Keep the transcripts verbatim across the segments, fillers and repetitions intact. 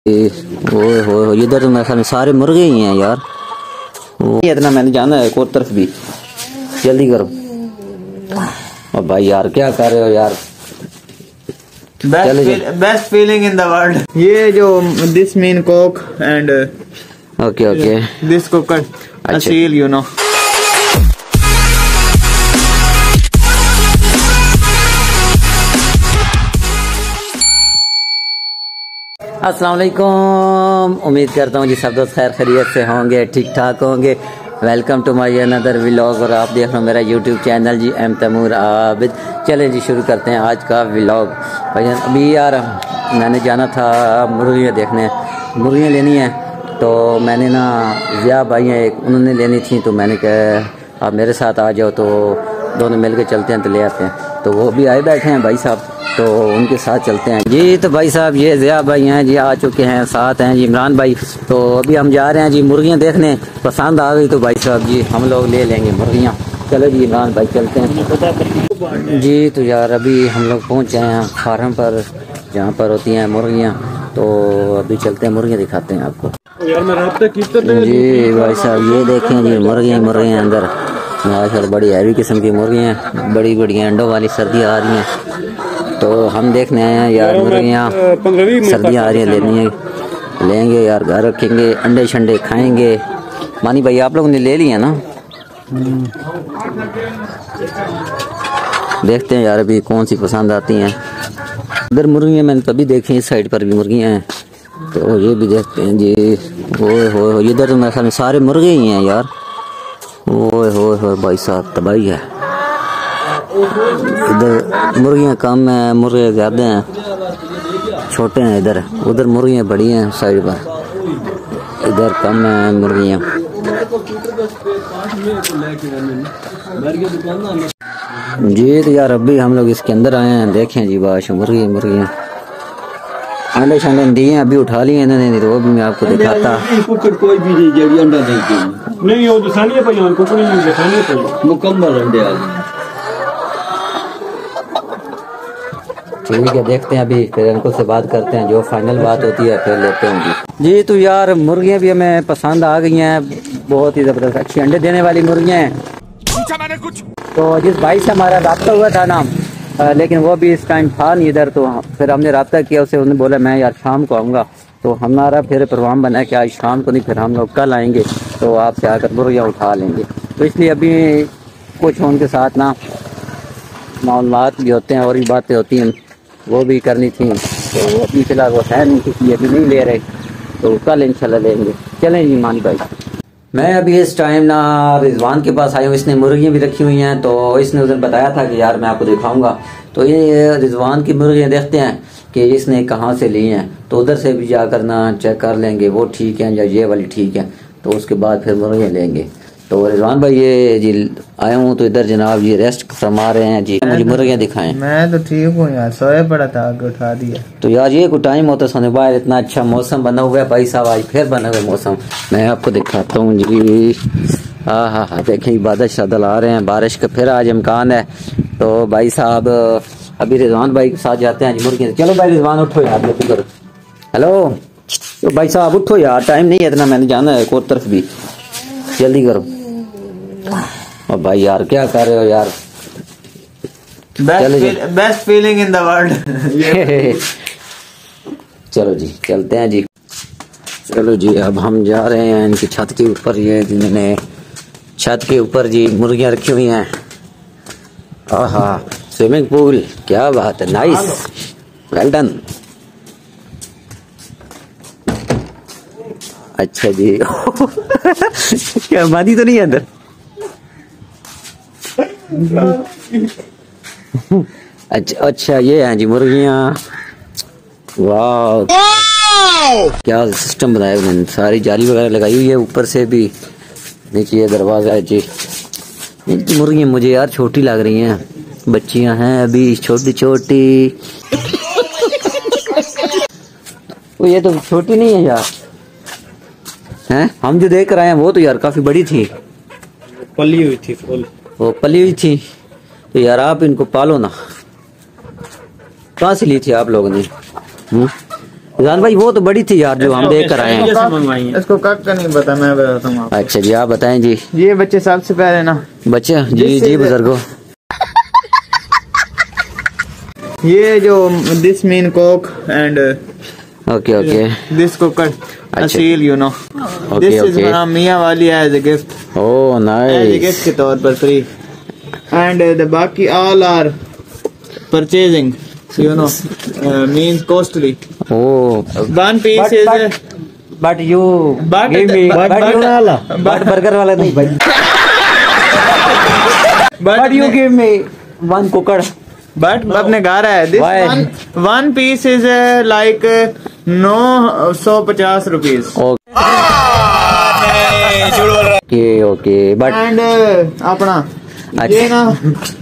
ओए हो इधर तो मेरे ख्याल में सारे मुर्गे ही हैं यार। इतना मैंने जाना है एक तरफ भी, जल्दी करो। और भाई यार क्या कर रहे हो यार। Best feeling in the world. ये जो this mean cock and okay okay this कोकट असील यू नो। अस्सलाम वालेकुम, उम्मीद करता हूँ जी सब दोस्त खैर खैरियत से होंगे, ठीक ठाक होंगे। Welcome to my another vlog और आप देख रहे हो मेरा YouTube channel G M Taimur Abid. चले जी शुरू करते हैं आज का व्लॉग। भाई अभी यार मैंने जाना था मुर्गियाँ देखने, मुर्गियाँ लेनी है तो मैंने ना ज़िया भाई हैं एक, उन्होंने लेनी थी तो मैंने कहा आप मेरे साथ आ जाओ, तो दोनों मिल के चलते हैं तो ले आते हैं। तो वो भी आए बैठे हैं भाई साहब, तो उनके साथ चलते हैं जी। तो भाई साहब ये ज़िया भाई हैं जी, आ चुके हैं, साथ हैं जी इमरान भाई। तो अभी हम जा रहे हैं जी मुर्गियाँ देखने, पसंद आ गई तो भाई साहब जी हम लोग ले लेंगे मुर्गियाँ। चलो जी इमरान भाई चलते हैं जी। तो यार अभी हम लोग पहुँच गए हैं फार्म पर जहाँ पर होती हैं मुर्गियाँ, तो अभी चलते हैं मुर्गियाँ दिखाते हैं आपको जी। भाई साहब ये देखें जी मुर्गियाँ मुर्गियाँ अंदर माशाल्लाह बड़ी हैवी किस्म की मुर्गियाँ, बड़ी बड़ी अंडों वाली। सर्दी आ रही हैं तो हम देखने आए हैं यार मुर्गियाँ, सर्दियाँ आ रही हैं, लेनी है लेंगे यार, घर रखेंगे, अंडे शंडे खाएंगे। मानी भाई आप लोगों ने ले लिया ना, देखते हैं यार अभी कौन सी पसंद आती हैं। इधर मुर्गियाँ मैंने तभी देखी, इस साइड पर भी मुर्गियाँ हैं तो ये भी देखते हैं जी। ओए हो इधर तो मेरे ख्याल में सारे मुर्गे ही हैं यार। ओए हो हो भाई साहब तबाही है। इधर मुर्गियाँ कम हैं, मुर्गे ज़्यादा हैं, छोटे हैं इधर, उधर मुर्गियाँ बड़ी हैं साइड पर, इधर कम हैं मुर्गियाँ जी। तो यार अभी हम लोग इसके अंदर आए हैं, देखें जी बाश मुर्गी मुर्गियाँ अंडे शंडे दिए, अभी उठा लिए इन्होंने, नहीं तो वो भी मैं आपको दिखाता। कोई भी अंडा नहीं हो मुकम्मल अंडे ठीक है, देखते हैं अभी फिर इनको से बात करते हैं, जो फाइनल बात होती है फिर लेते हैं जी। जी तो यार मुर्गियाँ भी हमें पसंद आ गई हैं, बहुत ही ज़बरदस्त अच्छी अंडे देने वाली मुर्गियाँ हैं। पूछा मैंने कुछ तो जिस भाई से हमारा रब्ता हुआ था ना, आ, लेकिन वो भी इस टाइम था नहीं इधर, तो फिर हमने रब्ता किया उससे, उन्होंने बोला मैं यार शाम को आऊँगा, तो हमारा फिर प्रोग्राम बना कि आज शाम को नहीं फिर हम लोग कल आएंगे, तो आपसे आकर मुर्गियाँ उठा लेंगे। तो इसलिए अभी कुछ उनके साथ ना मालूमात भी होते हैं और भी बातें होती हैं, वो भी करनी थी, तो वो अभी फिलहाल वो है नहीं, इसलिए अभी नहीं ले रहे, तो कल इंशाल्लाह लेंगे। चलें जी मानी भाई। मैं अभी इस टाइम ना रिजवान के पास आया हूँ, इसने मुर्गियाँ भी रखी हुई हैं, तो इसने उस दिन बताया था कि यार मैं आपको दिखाऊंगा, तो ये रिजवान की मुर्गियाँ देखते हैं कि इसने कहाँ से ली हैं, तो उधर से भी जाकर ना चेक कर लेंगे वो ठीक है या ये वाली ठीक है, तो उसके बाद फिर मुर्गियाँ लेंगे। तो रिजवान भाई ये जी आया हूँ, तो इधर जनाब ये रेस्ट फरमा रहे हैं जी, मुझे मुर्गियाँ दिखाएं। मैं तो ठीक हूँ यार, सोया पड़ा था आगे उठा दिया। तो यार ये कोई टाइम होता है सोने, बाहर इतना अच्छा मौसम बना हुआ है भाई साहब, आज फिर बना हुआ मौसम, मैं आपको दिखाता हूँ जी। हाँ हाँ हाँ देखें बादल शादल आ रहे हैं, बारिश का फिर आज इम्कान है। तो भाई साहब अभी रिजवान भाई के साथ जाते हैं जी मुर्गियाँ। चलो भाई रिजवान उठो यार, करो हेलो। तो भाई साहब उठो यार, टाइम नहीं है इतना, मैंने जाना है एक तरफ भी, जल्दी करो। और भाई यार क्या कर रहे हो यार। Best feeling in the world. चलो जी चलते हैं जी। चलो जी अब हम जा रहे हैं इनकी छत के ऊपर, ये जिन्होंने छत के ऊपर जी मुर्गियां रखी हुई हैं। आहा स्विमिंग पूल, क्या बात है, नाइस वेल डन। अच्छा जी क्या मादी तो नहीं है अंदर। अच्छा अच्छा ये हैं जी मुर्गियाँ, वाह क्या सिस्टम बनाया उन्होंने, सारी जाली वगैरह लगाई हुई है, ऊपर से भी नीचे ये दरवाजा है जी। इनकी मुर्गियाँ मुझे यार छोटी लग रही हैं, बच्चियां हैं अभी छोटी छोटी। वो ये तो छोटी नहीं है यार, हैं हम जो देख रहे हैं वो तो यार काफी बड़ी थी, पली हुई थी फुल, वो पली हुई थी। तो यार आप इनको पालो ना, कहाँ से ली थी आप लोगों ने? जान भाई वो तो बड़ी थी यार जो हम देख कर आए हैं। इसको कब का नहीं पता, मैं बताता हूँ आपको। अच्छा जी आप बताएं जी। ये बच्चे सबसे पहले ना बच्चे जी जी बुजुर्गो, ये जो this mean cock and okay okay this कोकट Aseel, you know this is okay. From Mianwali as a gift, oh as a nice. Gift के तौर पर फ्री, एंड द बाकी all are purchasing, you know means costly. Oh one piece is but you But- give me but- but but- वाला but burger वाला नहीं भाई, but you give me one कुकड़। But अपने घर है this Why? One one piece is like नौ सौ पचास rupees, okay okay but and अपना अच्छा। ये ना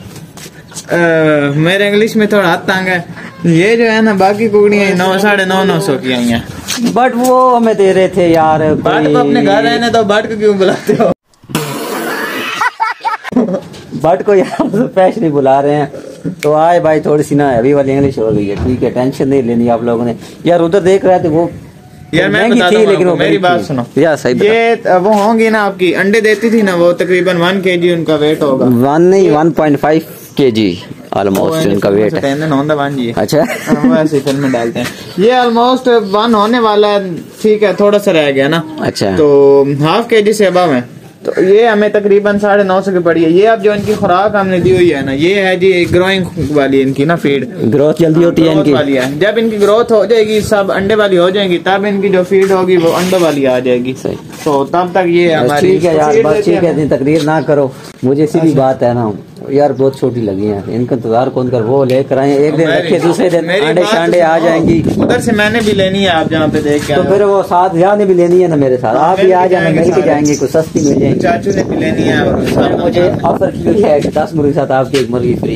अ, मेरे इंग्लिश में थोड़ा हाथ तंग है, ये जो है ना बाकी कुकड़ियाँ नौ साढ़े नौ नौ सौ की आई हैं। बट वो हमें दे रहे थे यार। बाट को अपने घर रहने तो बाट को क्यों बुलाते हो? बट को यार स्पेशली नहीं बुला रहे हैं तो आए भाई, थोड़ी सी ना अभी वाली इंग्लिश हो गई है, ठीक है टेंशन नहीं लेनी आप लोगों ने। यार उधर देख रहे थे वो यार मैं महंगी बताता थी हूँ लेकिन वो आपको, मेरी बड़ी बात थी। सुनो यार सही बता। ये वो होंगी ना आपकी अंडे देती थी ना, वो तकरीबन वन के जी उनका वेट होगा। वन नहीं one point five K G almost उनका वेट है। वन जी अच्छा वो ऐसे फिल्म में डालते हैं। ये ऑलमोस्ट वन होने वाला है, ठीक है थोड़ा सा रह गया ना, अच्छा तो हाफ के जी से अबव है, तो ये हमें तकरीबन साढ़े नौ सौ की पड़ी है। ये अब जो इनकी खुराक हमने दी हुई है ना, ये है जी ग्रोइंग वाली इनकी ना फीड, ग्रोथ जल्दी होती है ग्रोथ इनकी। वाली है। जब इनकी ग्रोथ हो जाएगी, सब अंडे वाली हो जाएगी, तब इनकी जो फीड होगी वो अंडों वाली आ जाएगी। सही। तो तब तक ये बस हमारी ठीक है यार, feed बस देते ठीक है, हैं। इतनी तकरीर ना करो। मुझे सीधी बात है ना यार, बहुत छोटी लगी है, इनका इंतजार कौन कर, वो लेकर आए एक दिन मेरी- रखे, दूसरे दिन मेरी अंडे बात शांडे आ सुनो। जाएंगी। उधर से मैंने भी लेनी है, आप जहाँ पे देख के तो आए हो। फिर वो साथ यहाँ ने भी लेनी है ना मेरे साथ, आप भी आ जाना, मिल के जाएंगे, कुछ सस्ती मिल जाएंगी। चाचू ने भी लेनी है और मैंने मुझे ऑफर की हुई है कि दस मुर्गी साथ आपकी एक मुर्गी फ्री।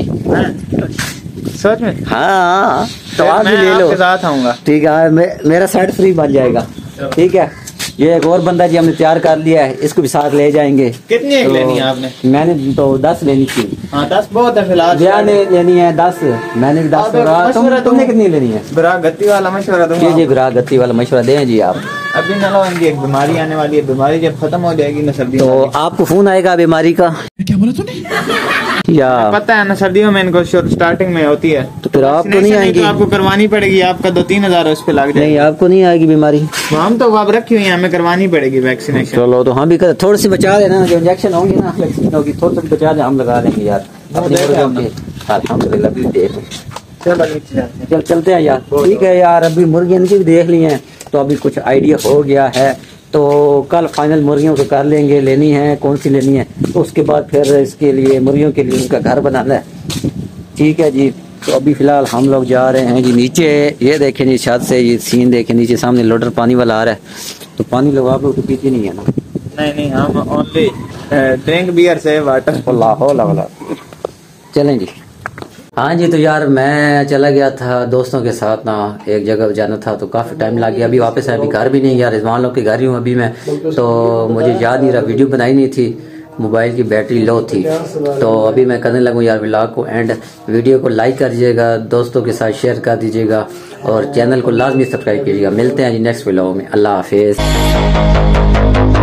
सच में? हाँ तो फिर आप भी मैं ले लो, आपके साथ आऊंगा। ठीक है मे, मेरा सेट फ्री बन जाएगा, ठीक है। ये एक और बंदा जी हमने तैयार कर लिया है, इसको भी साथ ले जाएंगे। कितनी एक तो लेनी है आपने? मैंने तो दस लेनी थी, हाँ दस बहुत है फिलहाल। जया ने लेनी है दस, मैंने भी दस आप और एक तुम, मशवरा तुमने दो। कितनी लेनी है? बरा गत्ती वाला मशवरा दूंगा। जी जी बिरा गति वाला मशवरा दें जी आप। अभी ना लो, इनकी एक बीमारी आने वाली है, बीमारी जब खत्म हो जाएगी ना सर्दी तो आपको फोन आएगा बीमारी का, क्या बोला तूने? या पता है ना, सर्दियों में इनको स्टार्टिंग में होती है, तो फिर आपको नहीं Vaccination आएगी? तो आपको करवानी पड़ेगी, आपका दो तीन हजार उस पे लग नहीं जाएगी। आपको नहीं आएगी बीमारी। हम तो अब रखी हुई है, हमें करवानी पड़ेगी वैक्सीनेशन। चलो तो हम भी कर, थोड़ी सी बचा लेना, जो इंजेक्शन होंगे ना, वैक्सीन होगी, थोड़ी सी बचा दे, हम लगा लेंगे यार अपने देख मुर्गियों लेना। के। अल्हम्दुलिल्लाह भी देख चलो नीचे जाते हैं। चल चलते हैं यार, ठीक है यार। अभी मुर्गियाँ इनकी भी देख ली हैं, तो अभी कुछ आइडिया हो गया है, तो कल फाइनल मुर्गियों को कर लेंगे, लेनी है कौन सी लेनी है, तो उसके बाद फिर इसके लिए मुर्गियों के लिए उनका घर बनाना है, ठीक है जी। तो अभी फिलहाल हम लोग जा रहे हैं जी नीचे, ये देखें जी छत से ये सीन देखें, नीचे सामने लोडर पानी वाला आ रहा है, तो पानी लोग आप लोग तो पीते नहीं है ना? नहीं नहीं, हम ओनली ड्रिंक बियर से वाटर। अल्लाह चलें जी। हाँ जी, तो यार मैं चला गया था दोस्तों के साथ ना, एक जगह जाना था, तो काफ़ी टाइम लग गया। अभी वापस आया, अभी घर भी नहीं, यार रिजवान लोग के घर ही हूँ अभी मैं, तो मुझे याद नहीं रहा, वीडियो बनाई नहीं थी, मोबाइल की बैटरी लो थी, तो अभी मैं करने लगूँ यार व्लॉग को एंड। वीडियो को लाइक कर दीजिएगा, दोस्तों के साथ शेयर कर दीजिएगा और चैनल को लाजमी सब्सक्राइब कीजिएगा। मिलते हैं जी नेक्स्ट व्लॉग में, अल्लाह हाफिज़।